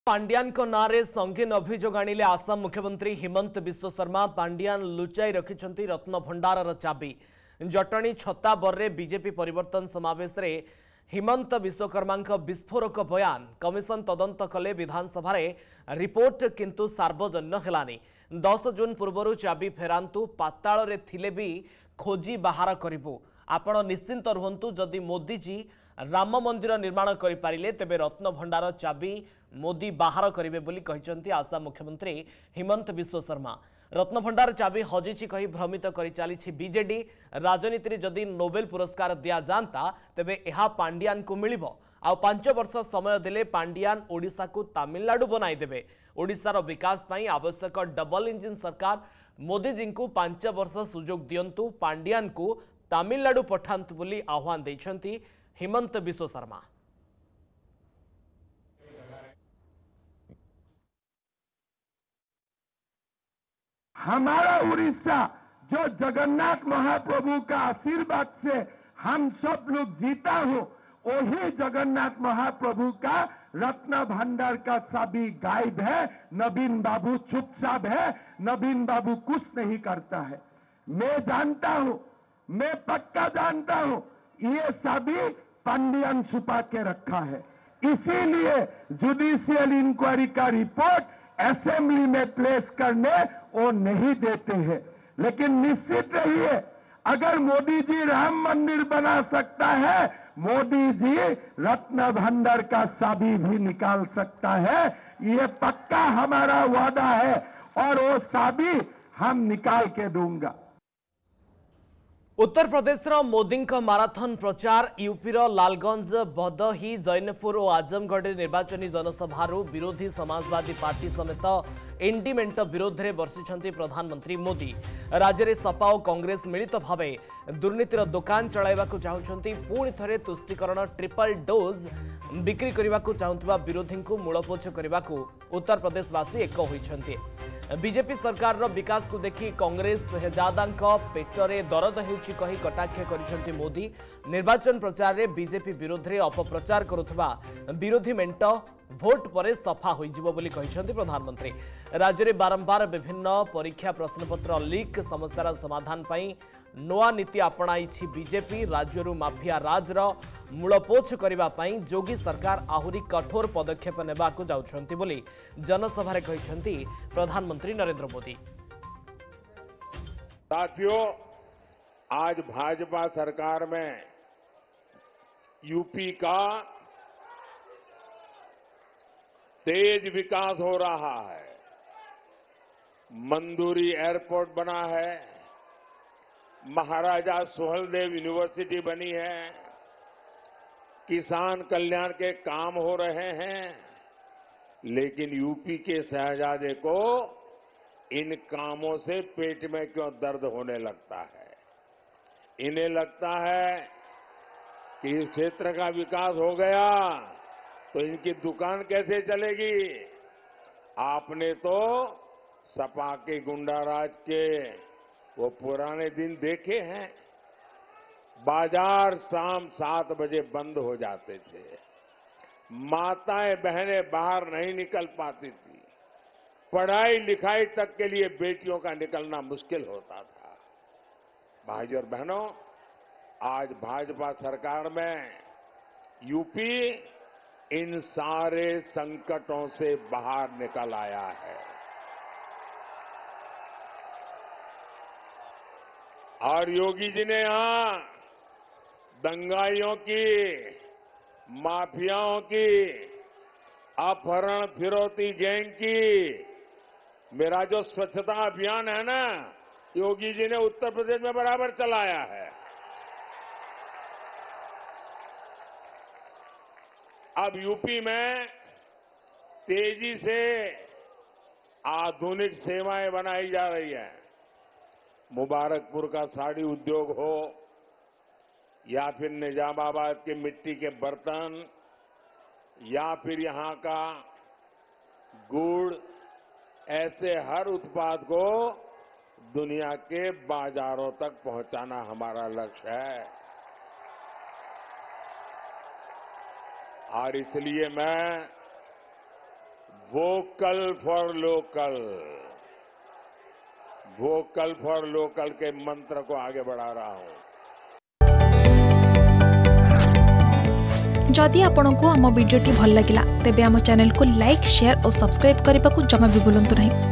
पांड्यान को नारे संगीन अभियोग आनिले आसाम मुख्यमंत्री हिमंत विश्व शर्मा। पांड्यान लुचाई रखिछंती रत्न भंडारर चाबी। जटणी छत्ता बर्रे बीजेपी परिवर्तन समावेश रे हिमंत विश्वकर्मा विस्फोरक बयान। कमिशन तदंत कले विधानसभा रिपोर्ट किंतु सार्वजन्य हेलानी। 10 जून पूर्व चाबी फेरांतु पाताल रे थिले भी खोजी बाहर करिबु। आपण निश्चिंत रुहंतु जदि मोदी जी राम मंदिर निर्माण करि पारिले तेबे रत्न भंडार चाबी मोदी बाहर करिवे बोली कहिसंती आसाम मुख्यमंत्री हिमंत विश्व शर्मा। रत्न भंडार चाबी हजिछि कहि भ्रमित करि चालिछि बीजेडी। राजनीति जदि नोबेल पुरस्कार दिया जानता तेबे एहा पांड्यान को मिलिबो। आ 5 वर्ष समय देले पांड्यान ओडिशा को तमिलनाडु बनाई देबे। ओडिशार विकास पई आवश्यक डबल इंजिन सरकार मोदी जी को 5 वर्ष सुजोग दियंतु। पांड्यान को तमिलनाडु पठांतु बोली आह्वान दैछंती हिमंत विश्व शर्मा। हमारा उड़ीसा जो जगन्नाथ महाप्रभु का आशीर्वाद से हम सब लोग जीता हो, वही जगन्नाथ महाप्रभु का रत्न भंडार का चाबी गायब है। नवीन बाबू चुपचाप है, नवीन बाबू कुछ नहीं करता है। मैं जानता हूं, मैं पक्का जानता हूं, ये चाबी पांड्यान छुपा के रखा है। इसीलिए जुडिशियल इंक्वायरी का रिपोर्ट असेंबली में प्लेस करने वो नहीं देते हैं। लेकिन निश्चित रहिए, अगर मोदी जी राम मंदिर बना सकता है, मोदी जी रत्न भंडार का चाबी भी निकाल सकता है। ये पक्का हमारा वादा है और वो चाबी हम निकाल के दूंगा। उत्तर प्रदेश मोदी माराथन प्रचार। यूपी लालगंज, बदही, जैनपुर और आजमगढ़ निर्वाचनी जनसभार विरोधी समाजवादी पार्टी समेत एनडी मेंट विरोध में बर्षिंट प्रधानमंत्री मोदी। राज्य में सपा और कांग्रेस मिलित भाव दुर्नीतिर दुकान चलाइबा चाहते। पुणी थे तुष्टिकरण ट्रिपल डोज बिक्री करने को चाहूबा विरोधी को मूलपोछ करने को उत्तर प्रदेशवासी एक होती। बीजेपी सरकार विकास को देखि कांग्रेस हेजादा पेटरे दरद होउछि कहि कटाक्ष करिसेंति मोदी। निर्वाचन प्रचार रे बीजेपी विरोध में अपप्रचार करुवा विरोधी मेंट भोट पर सफा होइजिबो बोली कहिसेंति प्रधानमंत्री। राज्य में बारंबार विभिन्न परीक्षा प्रश्नपत्र लीक समस्यार समाधान पई नवा नीति अपनाइछि बीजेपी। राज्यरू माफिया राजर मूलपोछ करबा पई जोगी सरकार आहुरी कठोर पदक्षेप नेबाकू जाउछंती बोली जनसभा रे कहिसेंति प्रधानमंत्री नरेंद्र मोदी। साथियों, आज भाजपा सरकार में यूपी का तेज विकास हो रहा है। मंदूरी एयरपोर्ट बना है, महाराजा सुहेलदेव यूनिवर्सिटी बनी है, किसान कल्याण के काम हो रहे हैं। लेकिन यूपी के शहजादे को इन कामों से पेट में क्यों दर्द होने लगता है? इन्हें लगता है कि इस क्षेत्र का विकास हो गया तो इनकी दुकान कैसे चलेगी। आपने तो सपा के गुंडाराज के वो पुराने दिन देखे हैं। बाजार शाम 7 बजे बंद हो जाते थे, माताएं बहनें बाहर नहीं निकल पाती थी, पढ़ाई लिखाई तक के लिए बेटियों का निकलना मुश्किल होता था। भाइयों और बहनों, आज भाजपा सरकार में यूपी इन सारे संकटों से बाहर निकल आया है। और योगी जी ने यहां दंगाइयों की, माफियाओं की, अपहरण फिरौती गैंग की, मेरा जो स्वच्छता अभियान है ना, योगी जी ने उत्तर प्रदेश में बराबर चलाया है। अब यूपी में तेजी से आधुनिक सेवाएं बनाई जा रही हैं। मुबारकपुर का साड़ी उद्योग हो या फिर निजामाबाद के मिट्टी के बर्तन या फिर यहां का गुड़, ऐसे हर उत्पाद को दुनिया के बाजारों तक पहुंचाना हमारा लक्ष्य है। और इसलिए मैं vocal for local, vocal for local के मंत्र को आगे बढ़ा रहा हूं। जदि आपंक आम भिडी भल लगा तेब आम चैनल को लाइक शेयर और सब्सक्राइब करने को जमा भी भूलु नहीं।